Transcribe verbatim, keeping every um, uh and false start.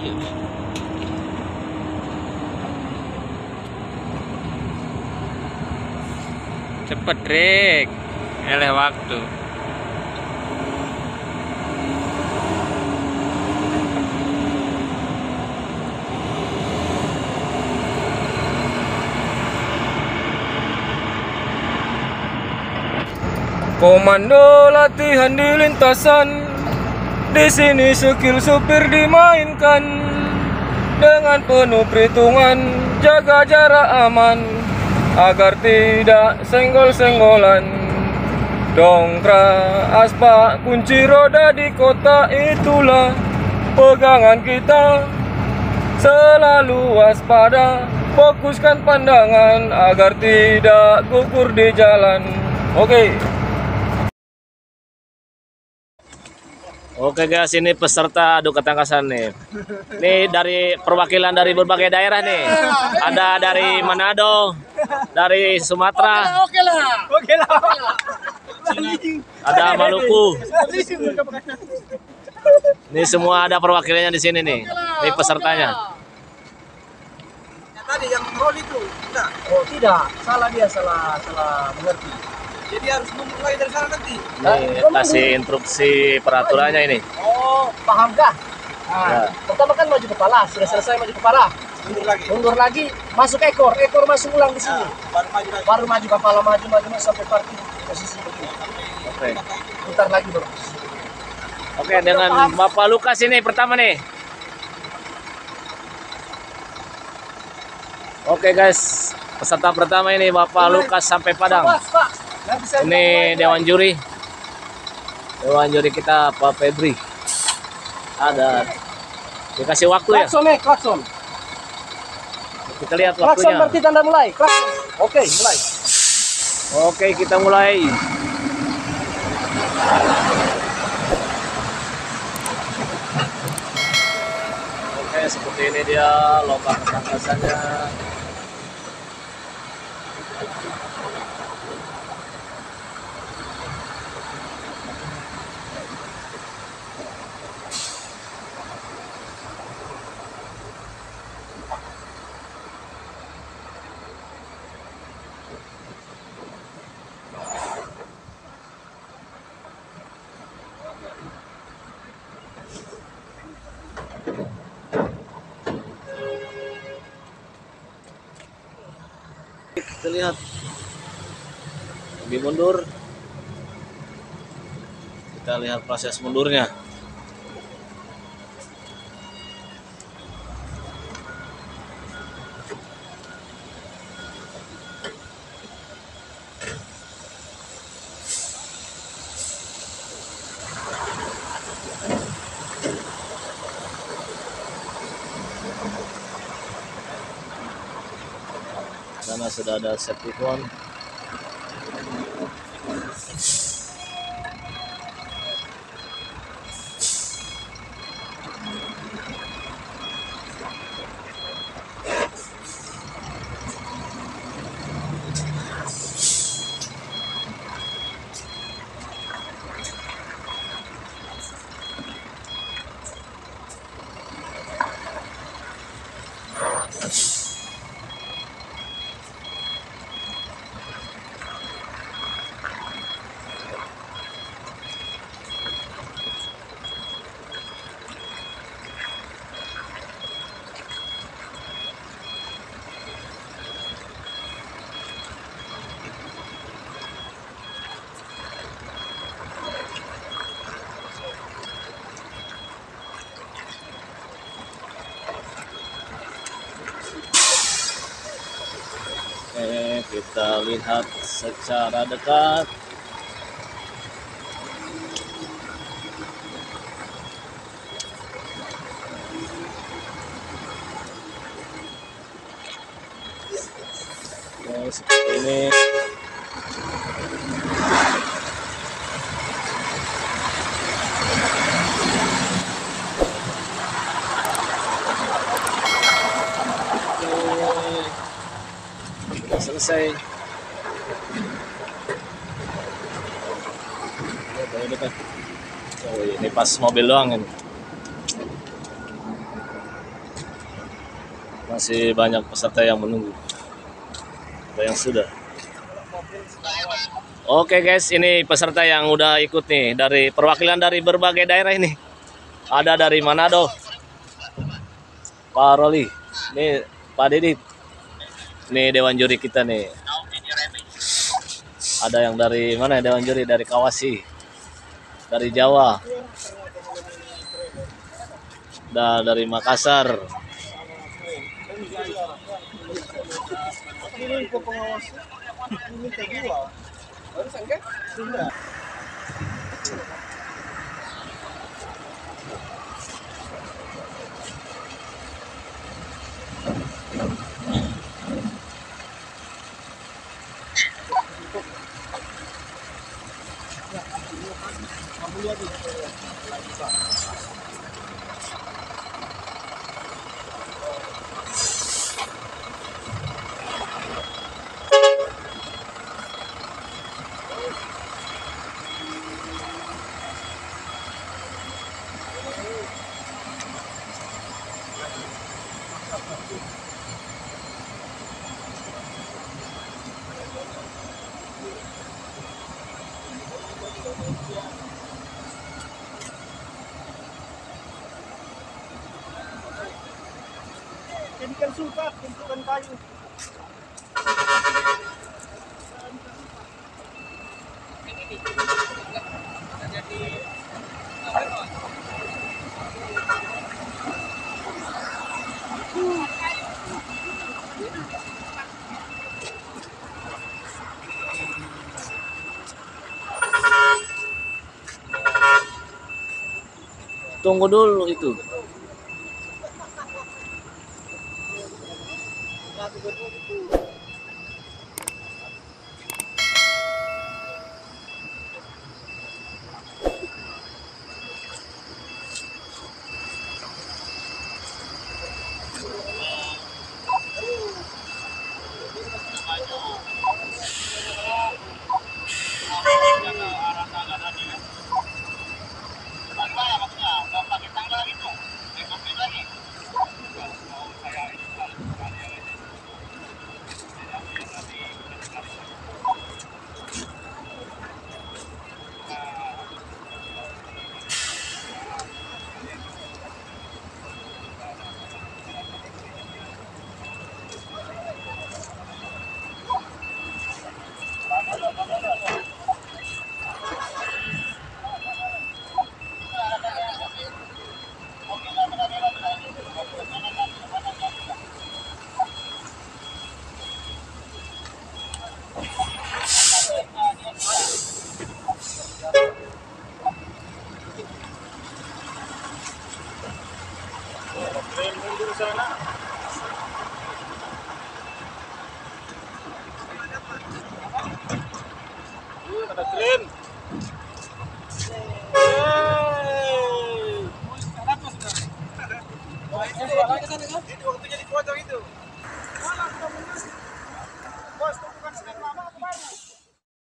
Cepet Rick, eleh waktu. Komando latihan di lintasan, di sini skill supir dimainkan dengan penuh perhitungan, jaga jarak aman agar tidak senggol-senggolan. Dongkrak aspal kunci roda di kota, itulah pegangan kita. Selalu waspada, fokuskan pandangan agar tidak gugur di jalan. Oke. Oke guys, ini peserta adu ketangkasan nih. Ini dari perwakilan dari berbagai daerah nih. Ada dari Manado, dari Sumatera. Oke lah, oke lah. Ada Maluku. Ini semua ada perwakilannya di sini nih. Ini pesertanya. Tadi yang roll itu, tidak? Oh tidak, salah dia, salah salah mengerti. Jadi harus mundur lagi dari sana nanti. Ini kasih instruksi peraturannya ini. Oh, paham kah? Nah, Ya. pertama kan maju kepala, sudah selesai maju kepala. Mundur lagi. Mundur lagi, masuk ekor, ekor masuk ulang di sini. Ya, baru maju lagi. Baru maju kepala maju maju sampai parking posisi begini. Oke. Putar lagi bro. Oke, dengan Bapak Lukas ini pertama nih. Oke guys, peserta pertama ini Bapak Lukas sampai Padang. Pas, Pak. Ini Dewan Juri. Dewan Juri kita Pak Febri. Ada dikasih waktu ya. Klakson, eh, klakson. Kita lihat Klakson waktunya. berarti tanda mulai. Klakson. Oke, mulai. Oke, kita mulai. Oke, seperti ini dia lomba ketangkasannya. Kita lihat lebih mundur, kita lihat proses mundurnya. Karena sudah ada safety cone. Oke, kita lihat secara dekat. Oke, seperti ini. Selesai. Oh, ini pas mobil doang ini. Masih banyak peserta yang menunggu. Ada yang sudah. Oke guys, ini peserta yang udah ikut nih dari perwakilan dari berbagai daerah ini. Ada dari Manado, Pak Roli, ini Pak Didit, ini dewan juri kita nih. Ada yang dari mana ya dewan juri? Dari Kawasi, dari Jawa, dan dari Makassar. Jadikan sulpat, bentukan kayu. Tunggu dulu itu. Ada keren. Hey.